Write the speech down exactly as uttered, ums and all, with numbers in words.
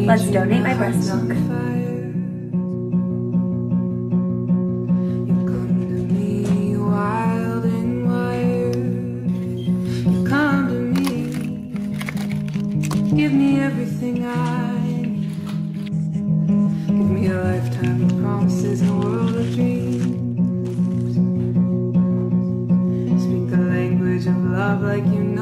Let's donate my breast milk. Give me everything I need. Give me a lifetime of promises and a world of dreams. Speak the language of love like you know.